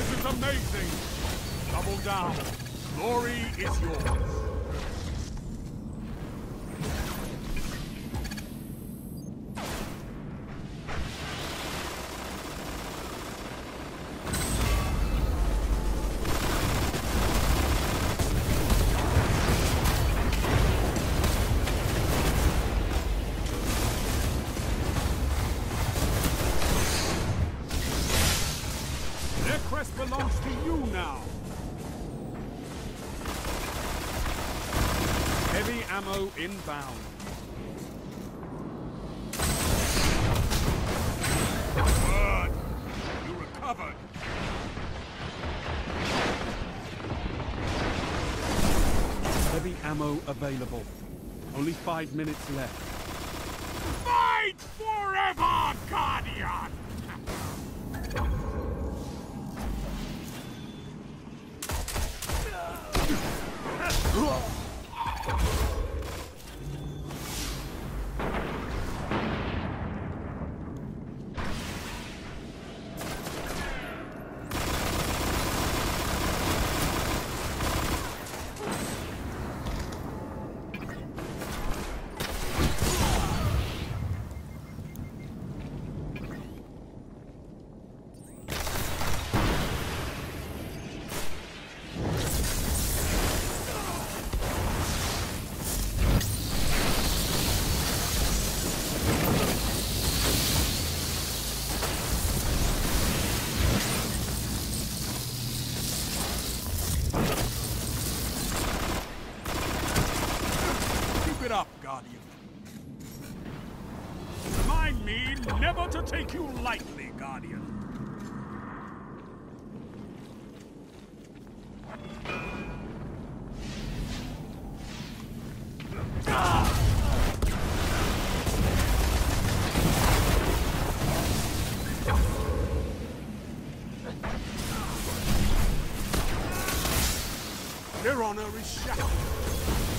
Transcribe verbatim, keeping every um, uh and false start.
This is amazing! Double down. Glory is yours. Their crest belongs to you now. Heavy ammo inbound. Good. You recovered. Heavy ammo available. Only five minutes left. Fight forever, Guardian! Keep it up, Guardian. Remind me never to take you lightly, Guardian. Their honor is shattered.